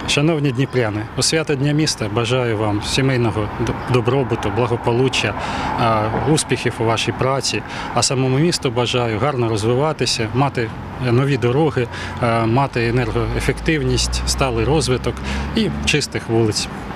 Шановні дніпряни, у свято Дня міста бажаю вам сімейного добробуту, благополуччя, успіхів у вашій праці, а самому місту бажаю гарно розвиватися, мати нові дороги, мати енергоефективність, сталий розвиток і чистих вулиць.